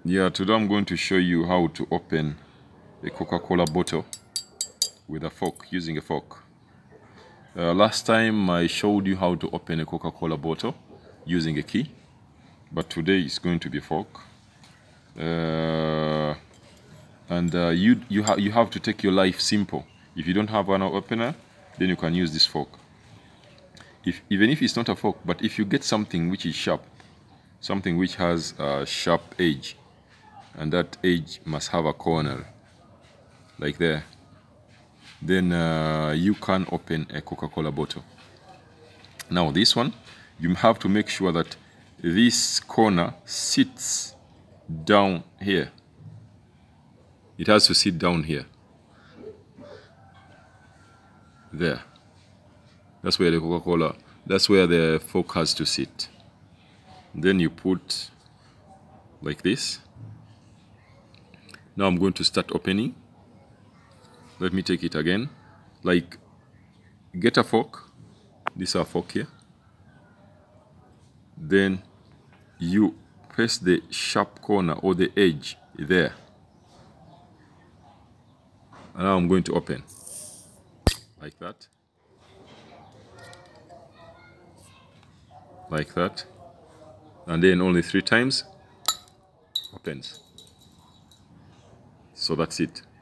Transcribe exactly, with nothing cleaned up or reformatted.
Yeah, today I'm going to show you how to open a Coca-Cola bottle with a fork, using a fork. Uh, last time I showed you how to open a Coca-Cola bottle using a key, but today it's going to be a fork. Uh, and uh, you you, ha you have to take your life simple. If you don't have an opener, then you can use this fork. If, even if it's not a fork, but if you get something which is sharp, something which has a sharp edge, and that edge must have a corner, like there, then uh, you can open a Coca-Cola bottle. Now this one, you have to make sure that this corner sits down here. It has to sit down here. There. That's where the Coca-Cola, that's where the fork has to sit. Then you put like this. Now I'm going to start opening. Let me take it again. Like, get a fork. This is a fork here. Then you press the sharp corner or the edge there. And now I'm going to open. Like that. Like that. And then only three times opens. So that's it.